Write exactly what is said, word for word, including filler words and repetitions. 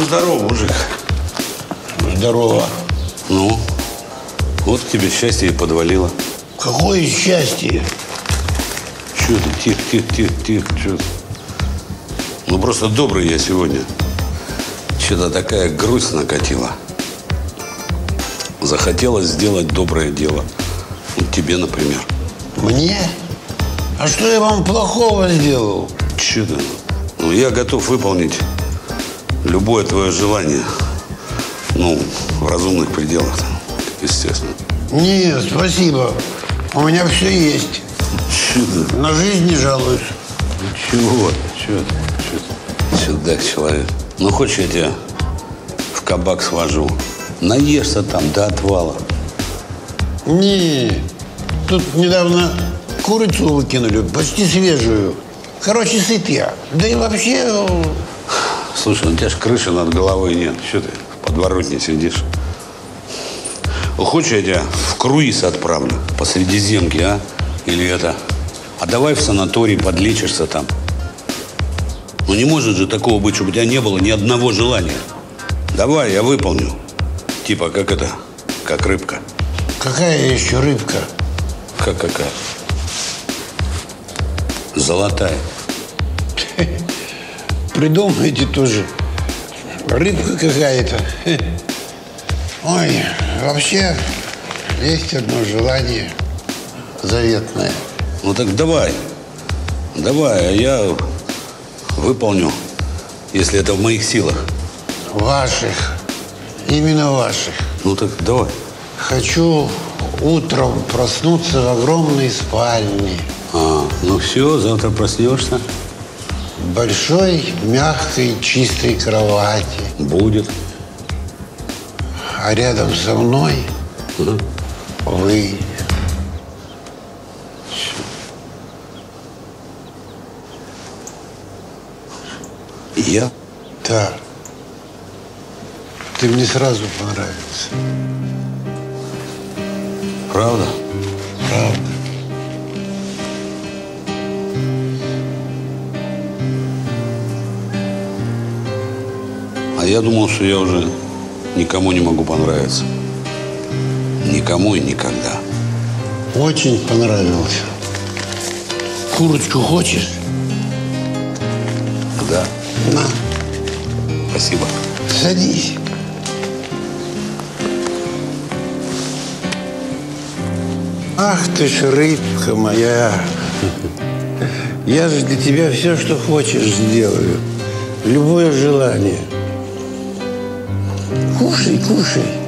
здорово, мужик. Здорово. Ну, вот тебе счастье и подвалило. Какое счастье? Че ты, тихо, тихо, тихо, тихо, че ты? Ну, просто добрый я сегодня. Что-то такая грусть накатила. Захотелось сделать доброе дело. Вот тебе, например. Мне? А что я вам плохого сделал? Че ты? Ну, я готов выполнить любое твое желание. Ну, в разумных пределах, естественно. Нет, спасибо. У меня все есть. Чудо. На жизнь не жалуюсь. Чего ты? Чего ты? Чего ты? Чудак человек. Ну, хочешь, я тебя в кабак свожу? Наешься там до отвала. Не, тут недавно курицу выкинули, почти свежую. Короче, сыт я. Да и вообще... Слушай, ну у тебя ж крыши над головой нет. Что ты в подворотне сидишь? Хочешь, я тебя в круиз отправлю по Средиземке, а? Или это? А давай в санаторий подлечишься там. Ну не может же такого быть, чтобы у тебя не было ни одного желания. Давай, я выполню. Типа как это, как рыбка. Какая еще рыбка? Как какая? Золотая. Придумайте тоже. Рыбка какая-то. Ой, вообще есть одно желание заветное. Ну так давай. Давай, а я выполню, если это в моих силах. Ваших. Именно ваших. Ну так давай. Хочу утром проснуться в огромной спальне. А, ну все, завтра проснешься. В большой, мягкой, чистой кровати. Будет. А рядом со мной Ага. вы. Я? Да. Ты мне сразу понравился. Правда? Правда. А я думал, что я уже никому не могу понравиться. Никому и никогда. Очень понравился. Курочку хочешь? Да. На, Спасибо. садись. Ах ты ж рыбка моя. Я же для тебя все, что хочешь, сделаю. Любое желание. Кушай, кушай.